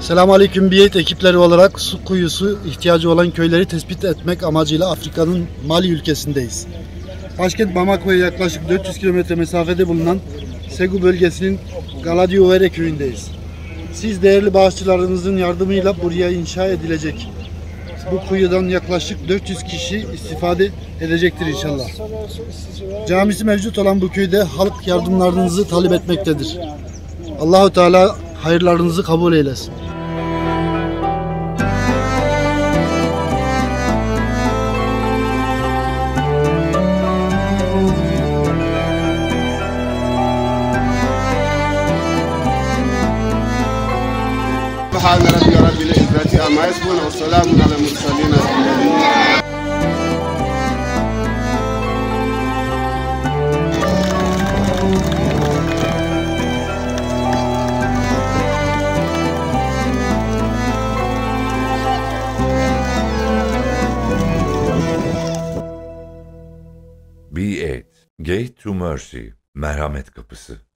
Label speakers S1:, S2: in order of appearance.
S1: Selamünaleyküm. Biyet ekipleri olarak su kuyusu ihtiyacı olan köyleri tespit etmek amacıyla Afrika'nın Mali ülkesindeyiz. Başkent Bamako'ya yaklaşık 400 kilometre mesafede bulunan Segu bölgesinin Galadiovere köyündeyiz. Siz değerli bağışçılarınızın yardımıyla buraya inşa edilecek bu kuyudan yaklaşık 400 kişi istifade edecektir inşallah. Camisi mevcut olan bu köyde halk yardımlarınızı talep etmektedir. Allahu Teala hayırlarınızı kabul eylesin.
S2: سبحان ربي رب العزة عما يصفون والسلام على المرسلين.
S3: B8 Gate to Mercy, merhamet kapısı.